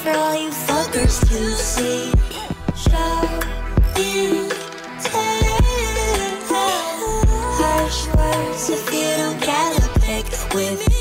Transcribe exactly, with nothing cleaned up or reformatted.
for all you fuckers to see. Show intent. Harsh words if you don't get a pick with